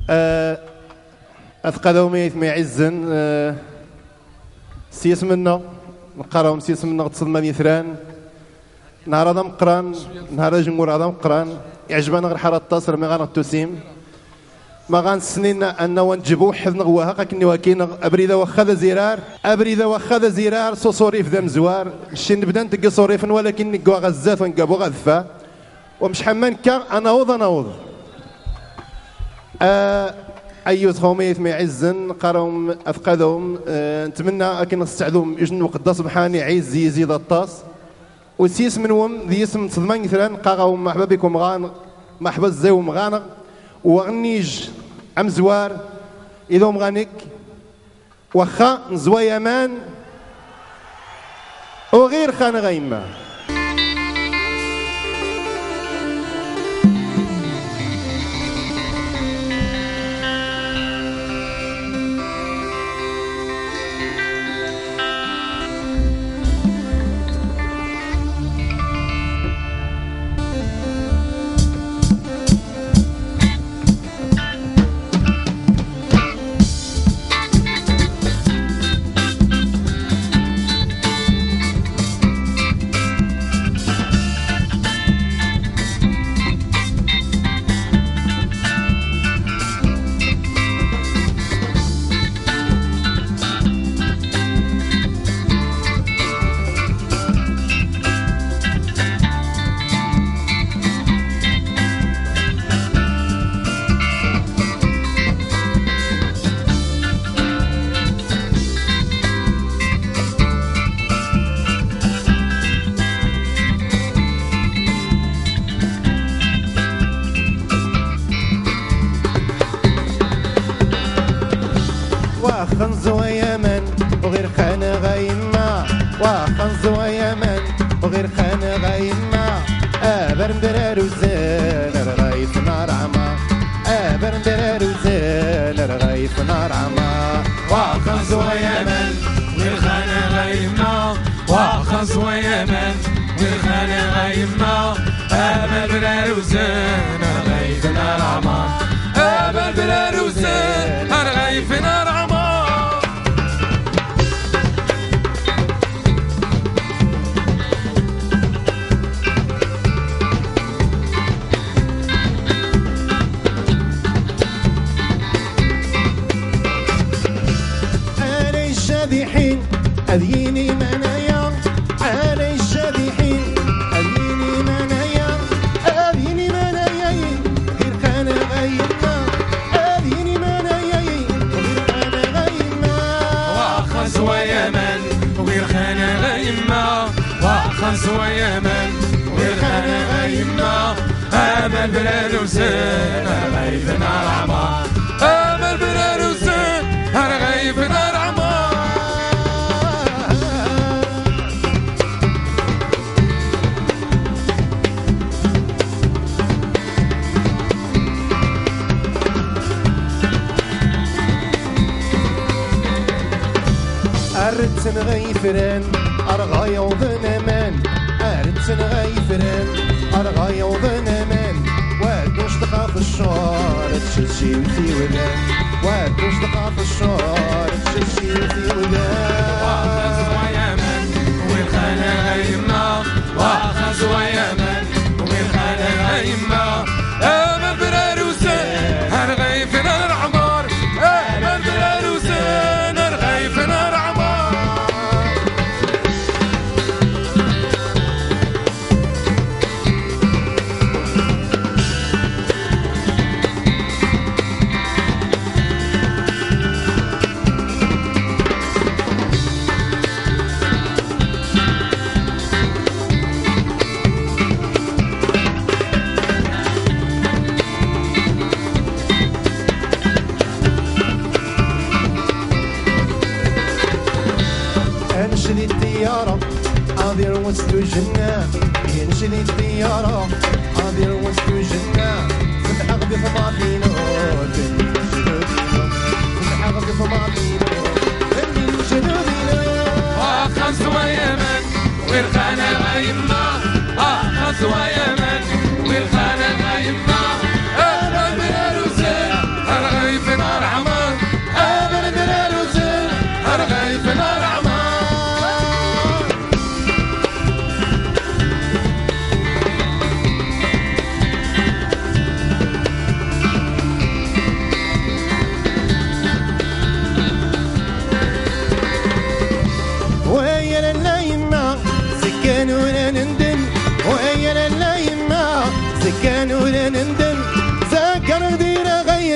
أثقلوا ميت ما يعزن سيس منا نقراهم سيس منا تصدم مثران نهار هذا مقران نهار جمهور هذا مقران يعجبنا غير حاره التصر ما غنتوسيم ما غنسنين انه نجيبو حد نغواها كني واكين ابريده واخا زرار ابريده واخا زرار صوريف ذا مزوار شي نبدا نتقي صوريفا ولكن نقوا غزات ونقابو غذفا ومش حمان كا نوض ايوز خوميت ما يعزن قراهم اثقلهم نتمنى اكن نستعذهم يجن قداس سبحانه عز يزيد الطاس وسيس منهم ذي اسم صدمان مثلا قاغاهم مرحبا بكم غان مرحبا الزيو مغانغ وغنيج ام زوار اذا مغانيك واخا نزوا يمان وغير خان غيما خنزو يمن وغير خان غيما وخنزو يمن وغير خان غيما برندرار وزال رغيف نار عما برندرار وزال رغيف نار عما وخنزو يمن وغير خان غيما وخنزو يمن وغير خان غيما برندرار وزال رغيف نار عما برندرار وزال رغيف نار عما أذيني منايا علي الشبيحين أذيني منايا أذيني منايا غير خان غيما أذيني منايا غير خان غيما وخنزو يمن وغير خان غيما وخنزو يمن وغير خان غيما أمل بلاد وسن غيف نار عما أمل بلاد وسن غيف نار عما أردت غيفران أرغايا وظنمان أردت غيفران أرغايا وظنمان وادوش تقع في الشار تششي وفي ودان وادوش تقع في الشار تششي وفي ودان وخنزو يمن وغير خان غيما وخنزو يمن وغير خان غيما أمل براروسان هنغيف نار عمار أمل براروسان هنغيف نار عمار ينشلي الطيارة عاذر وسط الجنة ينشلي الطيارة عاذر وسط الجنة فتح غبي في ماطينو فتح غبي في ماطينو وخنزو يمن وغير خان غيما وخنزو يمن وغير خان غيما أمل براروسان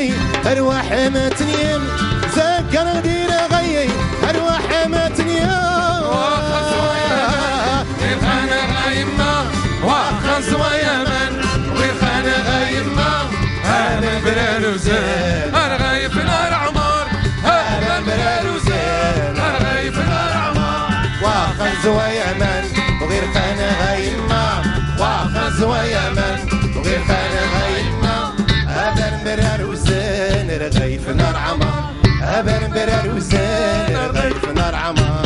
غيي أرواح ما تنيم زكر غدير غيي أرواح ما تنيم وخزوة يمن غير خانة غايمة وخزوة يمن غير خانة غايمة أنا برار وزين أنا غايب في نار عمار أنا برار وزين أنا غايب في نار عمار وخزوة يمن وغير خانة غايمة وخزوة يمن وغير خانة غايمة أبن برار وزين رغي في نار عمار أبن برار وزين رغي في نار عمار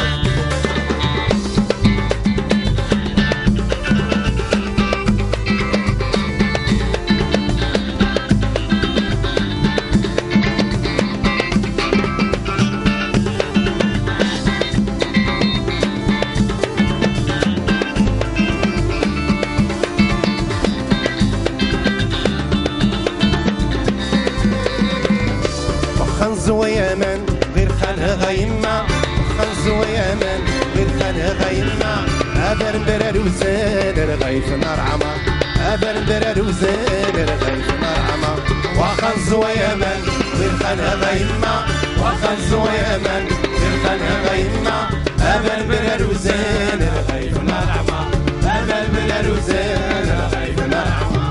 خنزو يمن غير خانها غيمة خنزو يمن غير خانها غيمة أبر برر وزين رغي في نار عمر أبر برر وزين رغي في نار عمر وخنزو يمن غير خانها غيمة وخنزو يمن غير خانها غيمة أبر برر وزين رغي في نار عمر أبر برر وزين رغي في نار عمر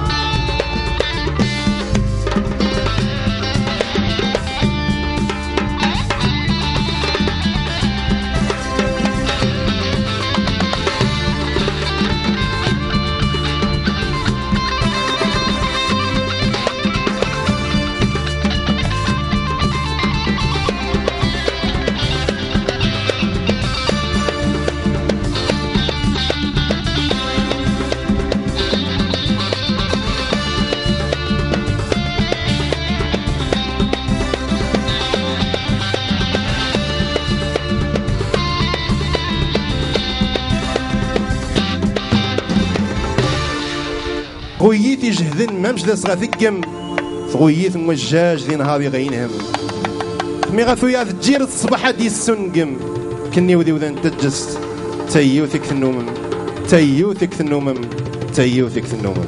غويت يجهدن ما مش لاسغا ثقم غويت موجاج ذي نهاري غينهم مي غاثو يا تجير الصباح دي السنقم كني وذي وذا نتجست تيو ثك النومم تيو ثك النومم تيو ثك النومم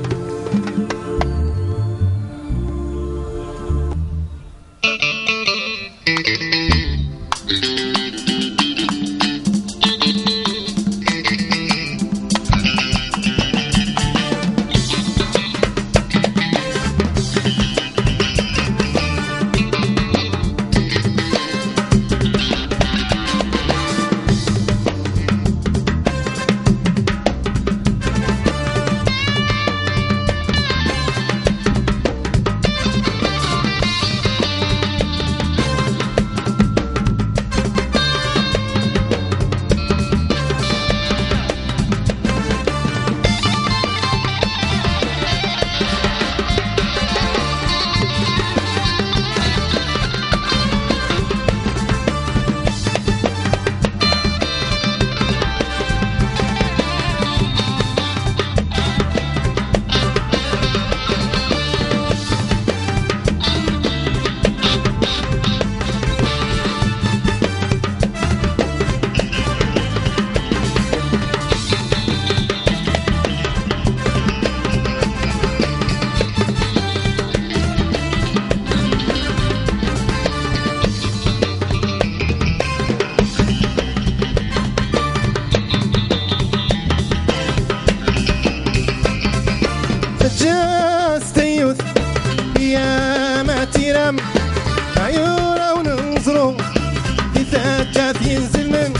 عيورا وننظرو في ثلاثات ينزل من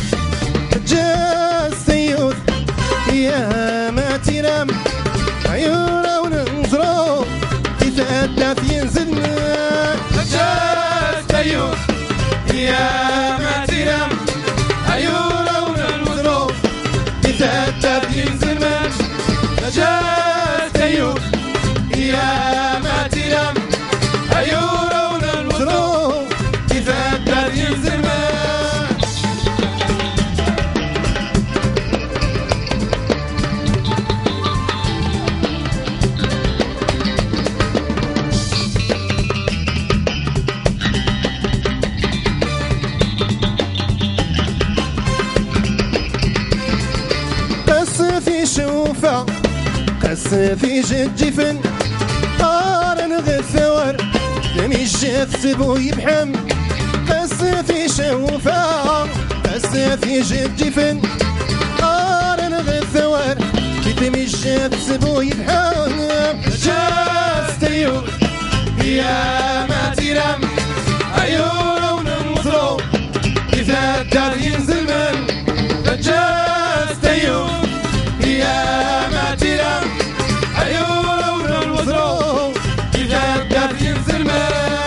جاز سيوث يا ما تنام عيورا وننظرو في ثلاثات ينزل من جاز سيوث يا ما تنام عيورا وننظرو في ثلاثات ينزل من جاز سيوث يا ما تنام عيورا وننظرو في ثلاثات ينزل من شوفة قس في جد جفن قارن غثور ميجات سبو يبحم بس في شوفا بس في جدفن قارن غثوار في ميجات سبو يبحم جاستيو يا ما تيرم أيون نمطرو إذا الدار ينزل من جاستيو يا ما تيرم أيون نمطرو إذا الدار ينزل من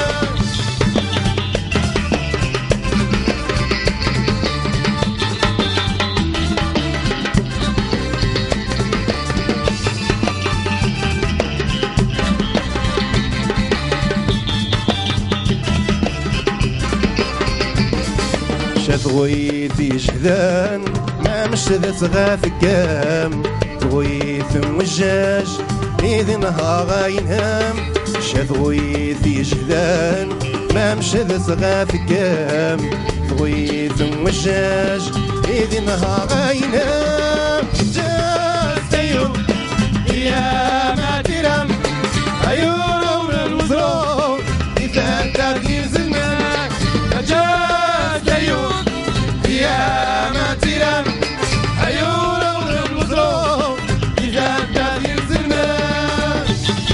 تغويثي جهدان ما مشدت غاثكام تغويث وجاج إذنها غاينهام شتغويثي جهدان ما مشدت غاثكام تغويث وجاج إذنها غاينهام جاستيو يا ما ترم أيون الوزرو إذا الدار زلمان جاستيو يا ما تيرم أيون المزروع إذا كان ينزلنا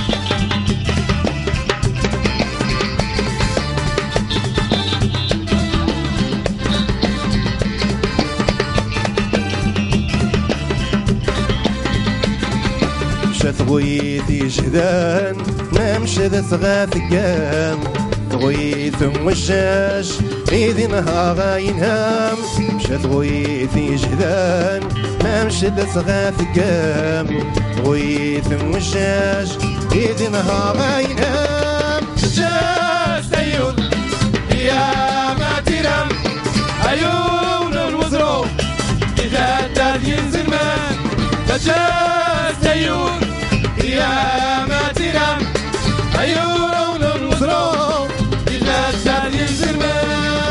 مشات غويثي جهدان ما مشات غاثقام تغويث وجاج إذنها غاينهام مشات غويثي جهدان ما مشات غاثقام غويث وجاج إذنها غاينهام جاست أيون يا ما ترم أيون الوزرو إذا الدار ينزل مان جاست أيون يا ما ترم أيون الوزرو إذا الدار ينزل مان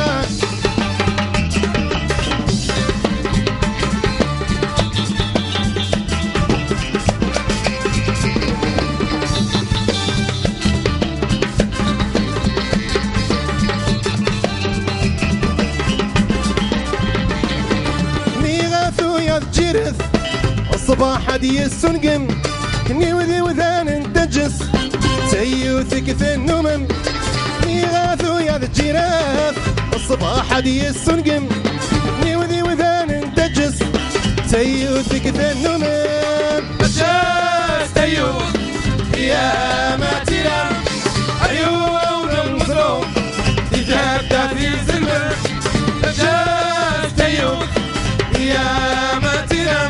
جرث الصباح دي السنقم كني وذي وذان انتجس سيوثك في النمم ميغاثو يا الجراث الصباح دي السنقم كني وذي وذان انتجس سيوثك في النمم جاست أيون يا ما ترى أيون المزروم إذا بدأ في الزلمة جاست أيون يا ما ترم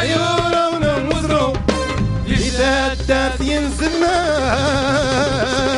أيون المزروم إذا الدار ينزل ما